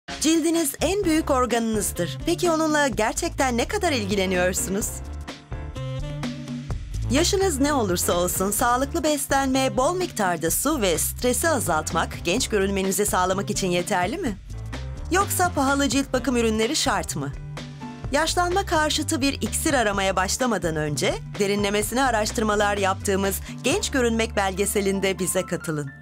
Cildiniz en büyük organınızdır. Peki onunla gerçekten ne kadar ilgileniyorsunuz? Yaşınız ne olursa olsun sağlıklı beslenme, bol miktarda su ve stresi azaltmak genç görünmenizi sağlamak için yeterli mi? Yoksa pahalı cilt bakım ürünleri şart mı? Yaşlanma karşıtı bir iksir aramaya başlamadan önce derinlemesine araştırmalar yaptığımız Genç Görünmek belgeselinde bize katılın.